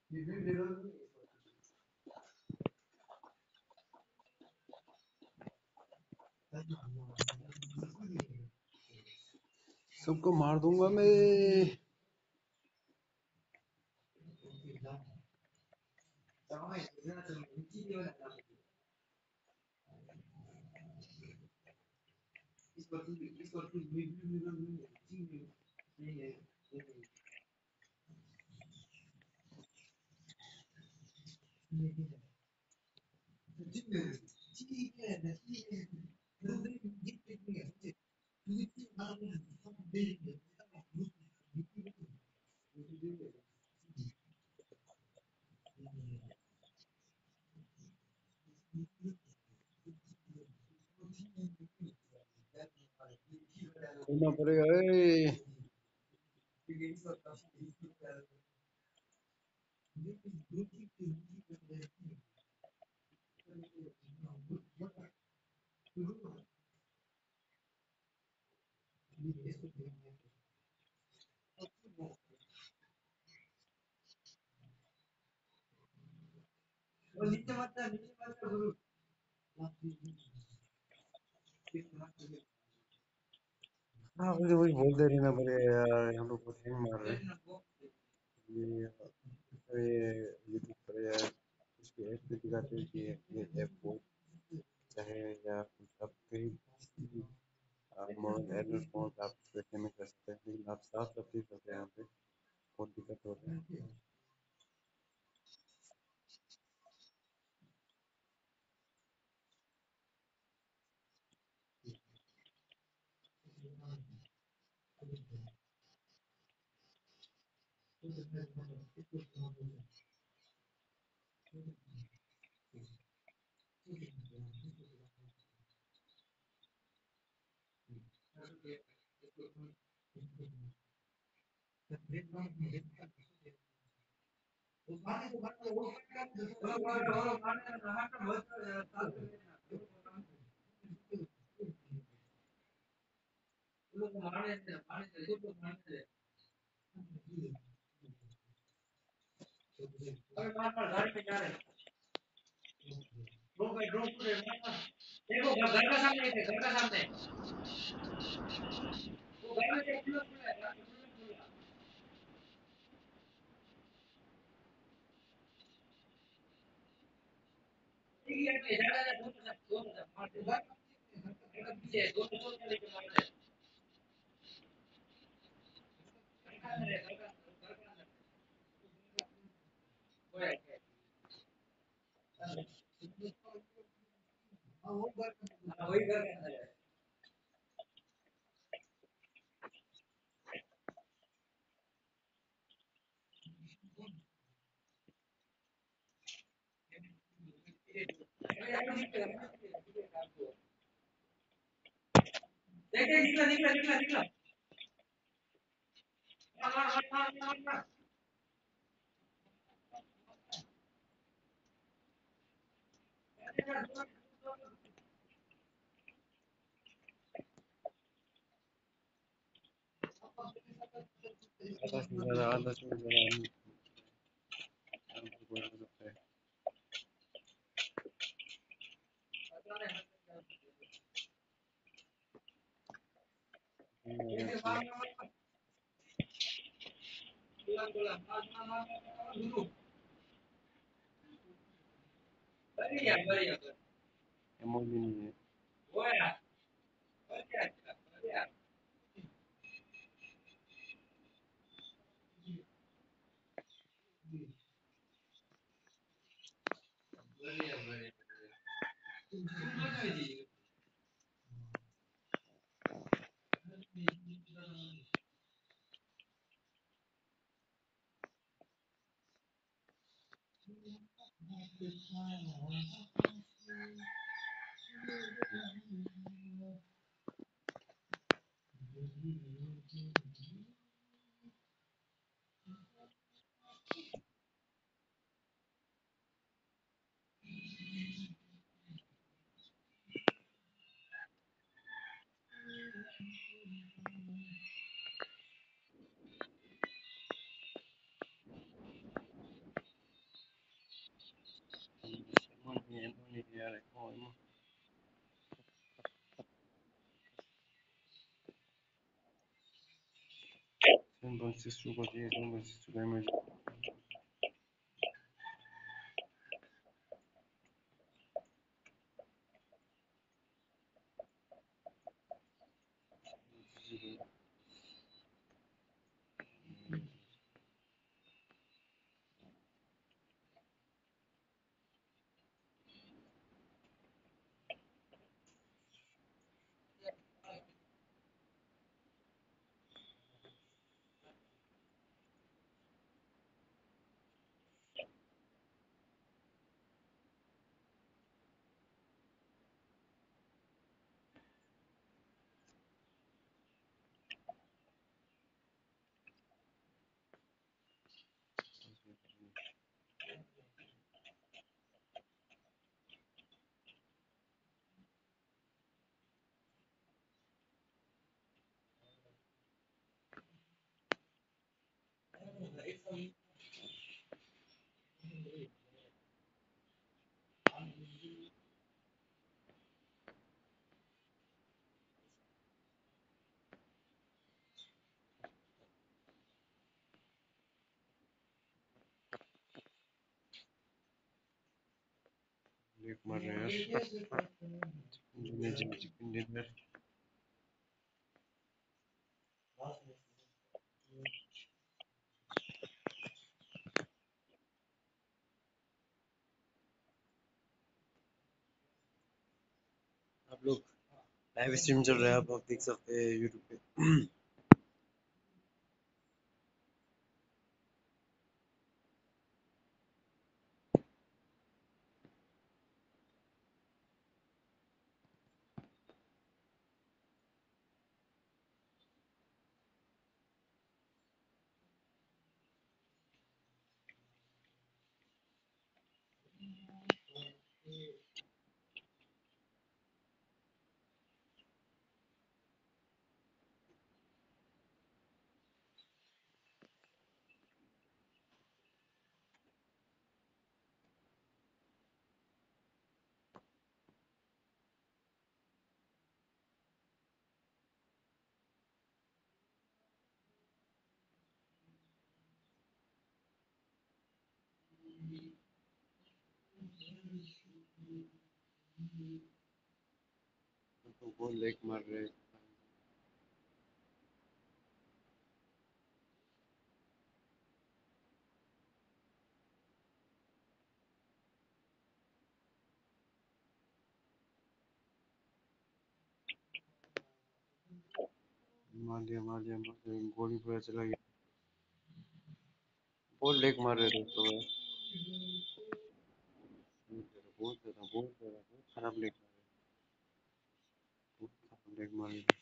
सबको मार दूंगा मैं। करना पड़ेगा। हाँ मुझे वही बोलते रहना पड़ेगा यार, हम लोग को हैंग मार रहे हैं। ये यूट्यूब पर यार उसकी ऐप पे दिखाते हैं कि ये ऐप को चाहे या आप कहीं मोबाइल एड्रेस फोन आप पेमेंट कर सकते हैं, लेकिन आप साफ साफ देख सकते हैं यहाँ पे बहुत दिक्कत हो रही है। आधा से ज़्यादा हमको हो सकता है। अमाउंट भी नहीं है। ब्लैक मार रहे हैं यार। Chicken dinner. आप लोग लाइव स्ट्रीम चल रहा है, आप देख सकते हैं यूट्यूब पे। तो वो लेग मार रहे हैं। मार दिया, गोली पूरा चला गया। बहुत लेग मार रहे दोस्तों भाई। बहुत खराब लेग मार रहे। बहुत खराब लेग मार रहे।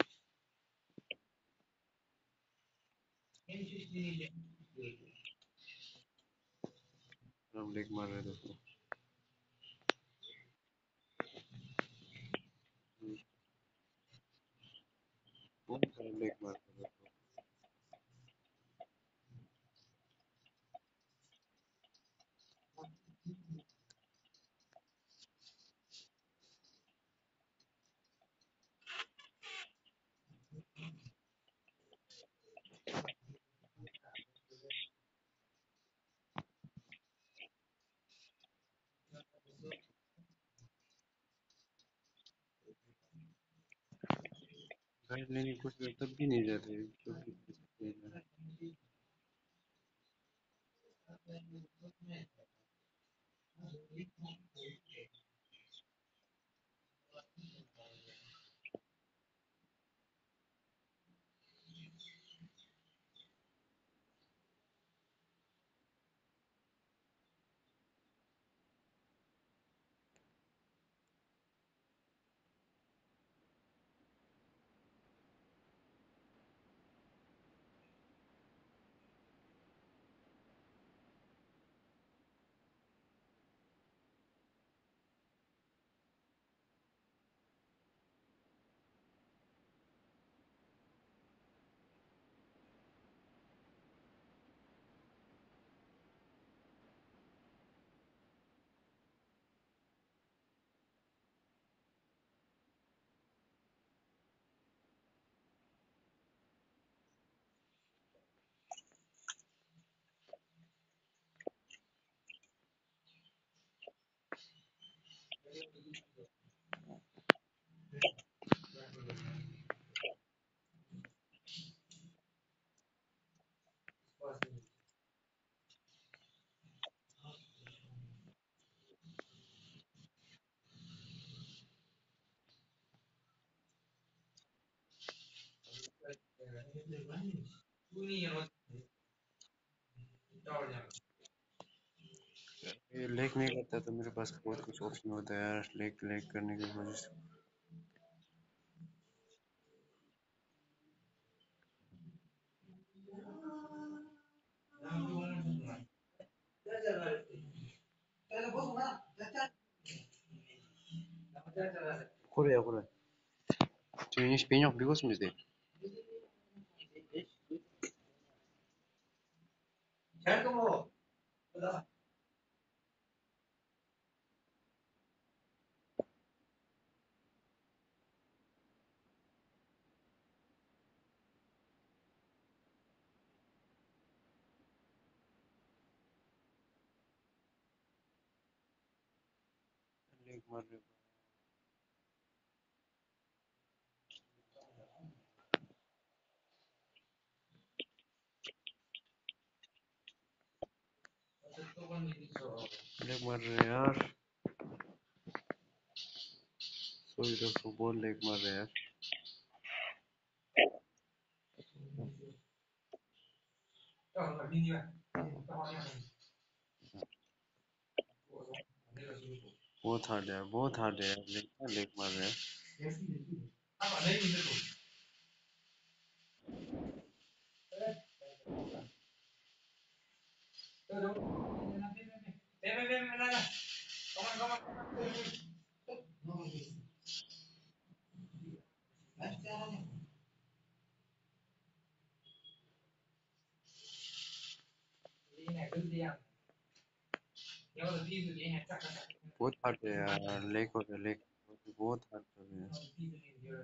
खराब लेग मार रहे दोस्तों। बहुत खराब लेग मार रहे दोस्तों। गाइड लेने की कोशिश तब भी नहीं जाते क्योंकि ये लेक नहीं करता तो मेरे पास बहुत कुछ ऑप्शन होता है यार, लेक लेक करने की वजह से। Korea, Korea. 지금 20년 미국습니다. लेक मार रहे लेक मार रहे हैं यार, सोई तो बहुत लेक मार रहे हैं यार। बहुत हार्ड है यार, बहुत हार्ड है यार, लेक लेक मार रहे हैं। बहुत हार्ड है यार, लेक हो गया लेक, बहुत हार्ड हो गया।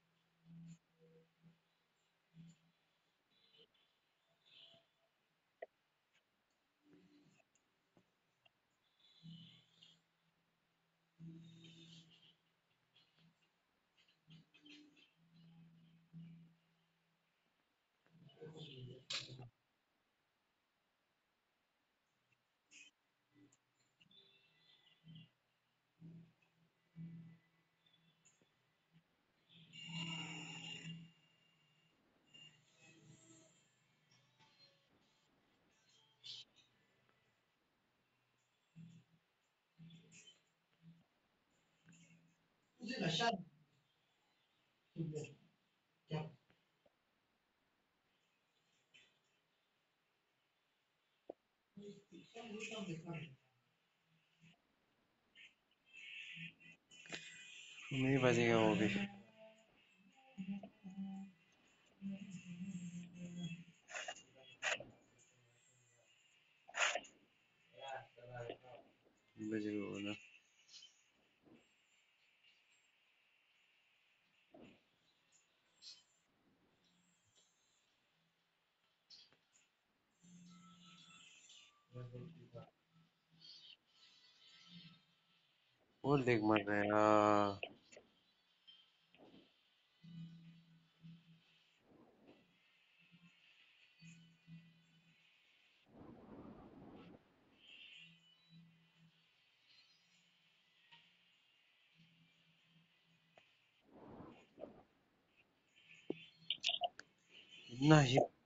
नहीं बजेगा वो भी। बजेगा वो ना। वो लेक मार रहे हैं यार। इतना ही